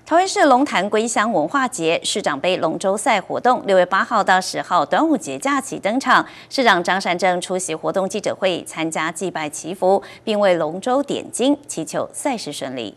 桃园市龙潭归乡文化节市长杯龙舟赛活动6月8号到10号端午节假期登场，市长张善政出席活动记者会，参加祭拜祈福，并为龙舟点睛，祈求赛事顺利。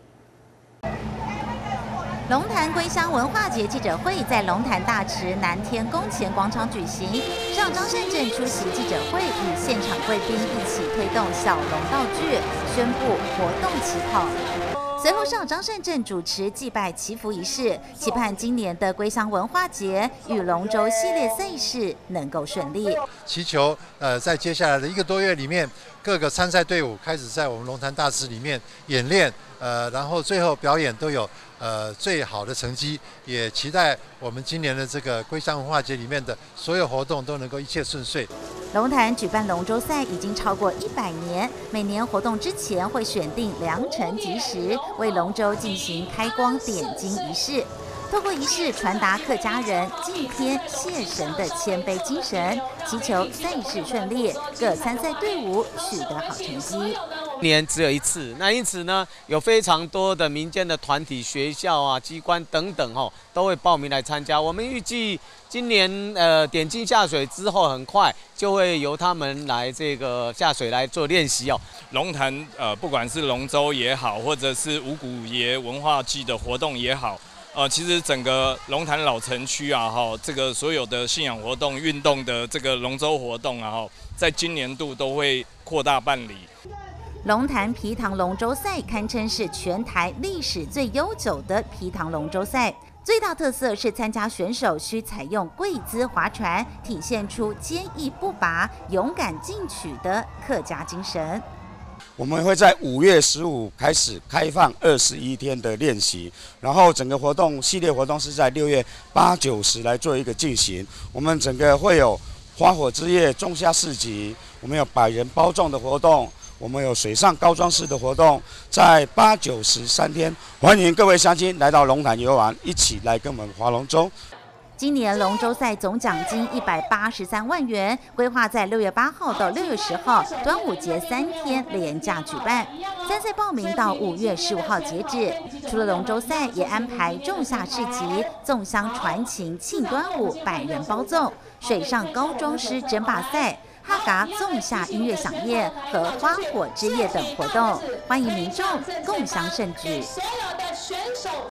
龙潭归乡文化节记者会在龙潭大池南天宫前广场举行，市长张善政出席记者会，与现场贵宾一起推动小龙道具，宣布活动起跑。随后，市长张善政主持祭拜祈福仪式，期盼今年的归乡文化节与龙舟系列赛事能够顺利。 祈求在接下来的1个多月里面，各个参赛队伍开始在我们龙潭大池里面演练，然后最后表演都有最好的成绩，也期待我们今年的这个归乡文化节里面的所有活动都能够一切顺遂。 龙潭举办龙舟赛已经超过100年，每年活动之前会选定良辰吉时，为龙舟进行开光点睛仪式。 透过仪式传达客家人敬天谢神的谦卑精神，祈求赛事顺利，各参赛队伍取得好成绩。 年只有一次，那因此呢，有非常多的民间的团体、学校啊、机关等等都会报名来参加。我们预计今年点睛下水之后，很快就会由他们来这个下水来做练习哦。 龙潭不管是龙舟也好，或者是五谷节文化季的活动也好。 其实整个龙潭老城区啊，这个所有的信仰活动、运动的这个龙舟活动啊，在今年度都会扩大办理。 龙潭皮塘龙舟赛堪称是全台历史最悠久的皮塘龙舟赛，最大特色是参加选手需采用跪姿划船，体现出坚毅不拔、勇敢进取的客家精神。 我们会在5月15开始开放21天的练习，然后整个活动系列活动是在6月8、9、10来做一个进行。我们整个会有花火之夜、仲夏市集，我们有100人包粽的活动，我们有水上高装式的活动，在8、9、10 3天，欢迎各位乡亲来到龙潭游玩，一起来跟我们划龙舟。 今年龙舟赛总奖金183万元，规划在6月8号到6月10号端午节3天连假举办。参赛报名到5月15号截止。除了龙舟赛，也安排仲夏市集、粽香传情庆端午100人包粽、水上高装师争霸赛。 哈嘎粽夏音乐飨宴和花火之夜等活动，欢迎民众共襄盛举。